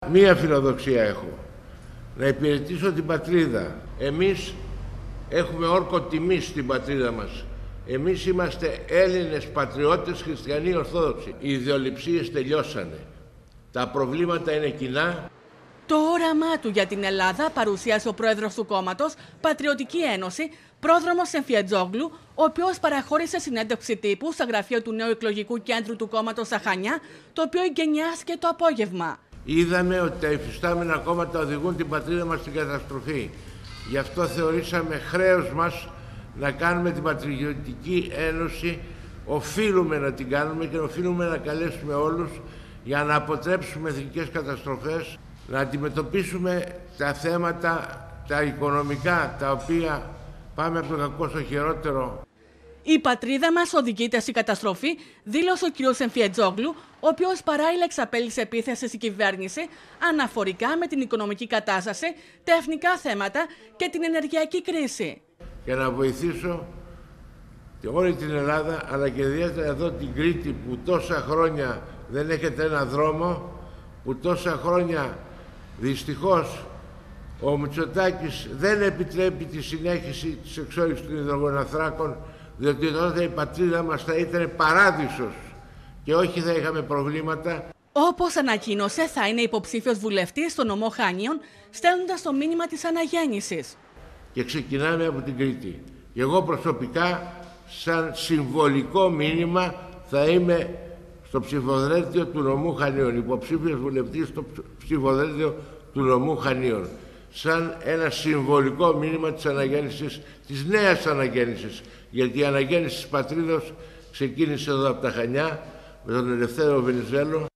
Μία φιλοδοξία έχω, να υπηρετήσω την πατρίδα. Εμείς έχουμε όρκο τιμής στην πατρίδα μας. Εμείς είμαστε Έλληνες πατριώτες, χριστιανοί ορθόδοξοι. Οι ιδεολειψίες τελειώσανε. Τα προβλήματα είναι κοινά. Το όραμά του για την Ελλάδα παρουσίασε ο πρόεδρος του κόμματος Πατριωτική Ένωση, πρόδρομος Εμφιετζόγλου, ο οποίος παραχώρησε συνέντευξη τύπου στα γραφεία του νέου εκλογικού κέντρου του κόμματος στα Χανιά, το οποίο εγκαινιάστηκε το απόγευμα. Είδαμε ότι τα υφιστάμενα κόμματα οδηγούν την πατρίδα μας στην καταστροφή. Γι' αυτό θεωρήσαμε χρέος μας να κάνουμε την Πατριωτική Ένωση. Οφείλουμε να την κάνουμε και οφείλουμε να καλέσουμε όλους για να αποτρέψουμε εθνικές καταστροφές, να αντιμετωπίσουμε τα θέματα, τα οικονομικά, τα οποία πάμε από το κακό στο χειρότερο. Η πατρίδα μας οδηγείται στην καταστροφή, δήλωσε ο κ. Εμφιετζόγλου, ο οποίος παράλληλα εξαπέλυσε επίθεση στην κυβέρνηση αναφορικά με την οικονομική κατάσταση, τα εθνικά θέματα και την ενεργειακή κρίση. Για να βοηθήσω και όλη την Ελλάδα, αλλά και ιδιαίτερα εδώ την Κρήτη, που τόσα χρόνια δεν έχετε ένα δρόμο, που τόσα χρόνια δυστυχώς ο Μητσοτάκης δεν επιτρέπει τη συνέχιση της εξόρυξης των υδρογοναθράκων, διότι τότε η πατρίδα μας θα ήταν παράδεισος και όχι θα είχαμε προβλήματα. Όπως ανακοίνωσε, θα είναι υποψήφιος βουλευτής στο νομό Χανίων, στέλνοντας το μήνυμα της αναγέννησης. Και ξεκινάμε από την Κρήτη. Και εγώ προσωπικά, σαν συμβολικό μήνυμα, θα είμαι στο ψηφοδέλτιο του νομού Χανίων, υποψήφιος βουλευτής στο ψηφοδέλτιο του νομού Χανίων. Σαν ένα συμβολικό μήνυμα της αναγέννησης, της νέας αναγέννησης. Γιατί η αναγέννηση της πατρίδος ξεκίνησε εδώ από τα Χανιά, με τον Ελευθέριο Βενιζέλο.